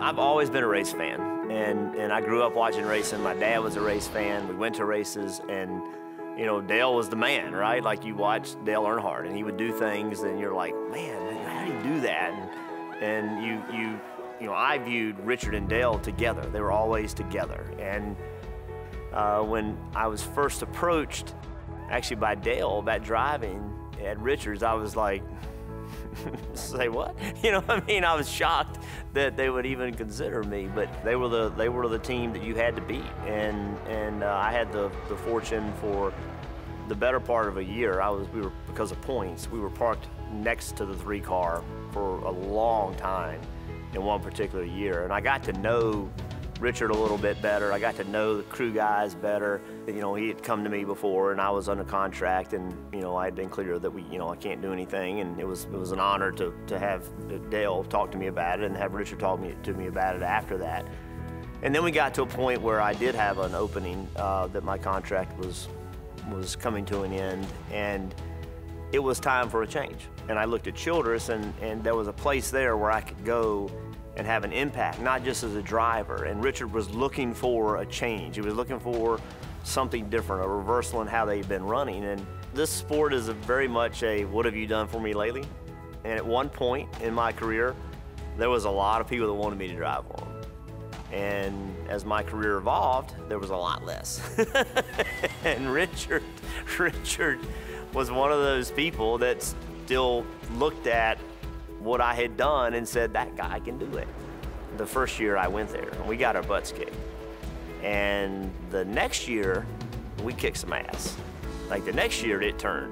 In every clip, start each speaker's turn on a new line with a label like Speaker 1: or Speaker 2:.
Speaker 1: I've always been a race fan, and I grew up watching racing. My dad was a race fan. We went to races, and you know, Dale was the man, right? Like you watched Dale Earnhardt, and he would do things, and you're like, man, how do you do that? And you know, I viewed Richard and Dale together. They were always together. And when I was first approached, actually by Dale about driving at Richard's, I was like, say what? You know what I mean? I was shocked that they would even consider me, but they were the team that you had to beat. And I had the fortune for the better part of a year. We were, because of points, we were parked next to the 3-car for a long time in one particular year. And I got to know Richard a little bit better. I got to know the crew guys better. You know, he had come to me before, and I was under contract, and you know, I had been clear that I can't do anything, and it was an honor to have Dale talk to me about it and have Richard talk to me about it after that. And then we got to a point where I did have an opening that my contract was coming to an end, and it was time for a change. And I looked at Childress, and there was a place there where I could go and have an impact, not just as a driver. And Richard was looking for a change. He was looking for something different, a reversal in how they've been running. And this sport is very much a, what have you done for me lately? And at one point in my career, there was a lot of people that wanted me to drive for them. And as my career evolved, there was a lot less. And Richard was one of those people that still looked at what I had done and said, that guy can do it. The first year I went there, and we got our butts kicked. And the next year, we kicked some ass. Like the next year, it turned.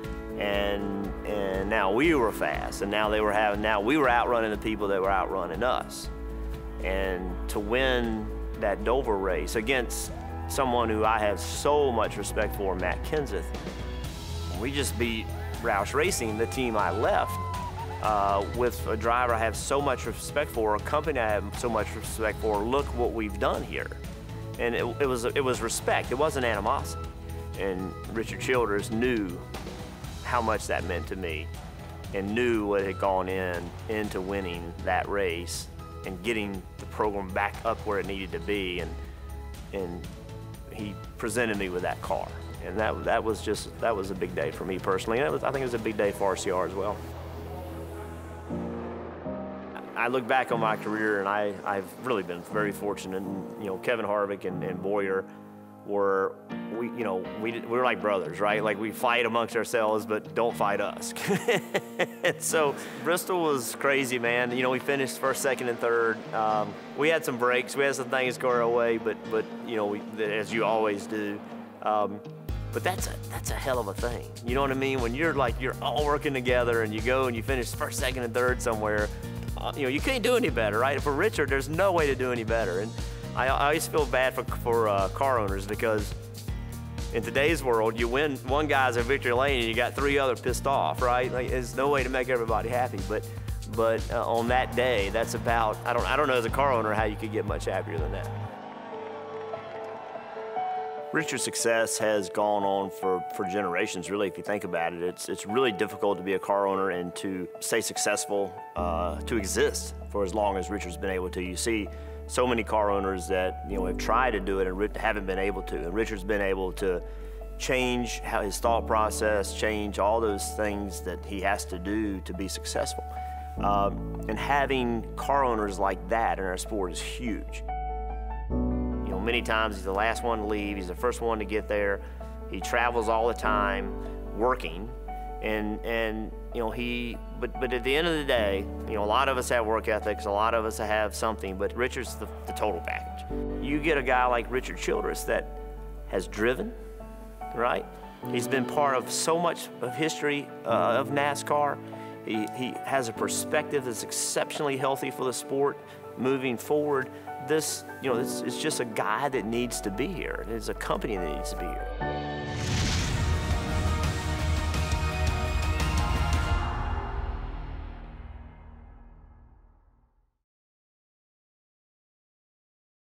Speaker 1: And now we were fast, and now we were outrunning the people that were outrunning us. And to win that Dover race against someone who I have so much respect for, Matt Kenseth, we just beat Roush Racing, the team I left, with a driver I have so much respect for, a company I have so much respect for. Look what we've done here. And it was respect, it wasn't animosity. And Richard Childress knew how much that meant to me, and knew what had gone into winning that race and getting the program back up where it needed to be. And he presented me with that car. And that was a big day for me personally. And I think it was a big day for RCR as well. I look back on my career, and I've really been very fortunate. And, you know, Kevin Harvick and Boyer were, we were like brothers, right? Like we fight amongst ourselves, but don't fight us. And so Bristol was crazy, man. You know, we finished first, second, and third. We had some breaks. We had some things go our way, but you know, as you always do. But that's a hell of a thing. You know what I mean? When you're all working together, and you go and you finish first, second, and third somewhere. You know, you can't do any better, right? For Richard, there's no way to do any better. And I always feel bad for car owners, because in today's world, you win one guy's a victory lane and you got 3 other pissed off, right? Like, there's no way to make everybody happy. But on that day, that's about, I don't know as a car owner how you could get much happier than that. Richard's success has gone on for generations, really, if you think about it. It's really difficult to be a car owner and to stay successful, to exist for as long as Richard's been able to. You see so many car owners that, you know, have tried to do it and haven't been able to. And Richard's been able to change how his thought process, change all those things that he has to do to be successful. And having car owners like that in our sport is huge. Many times he's the last one to leave, he's the first one to get there. He travels all the time, working, and you know, but at the end of the day, you know, a lot of us have work ethics, a lot of us have something, but Richard's the total package. You get a guy like Richard Childress that has driven, right? He's been part of so much of history of NASCAR. He has a perspective that's exceptionally healthy for the sport moving forward. This, you know, it's just a guy that needs to be here. It's a company that needs to be here.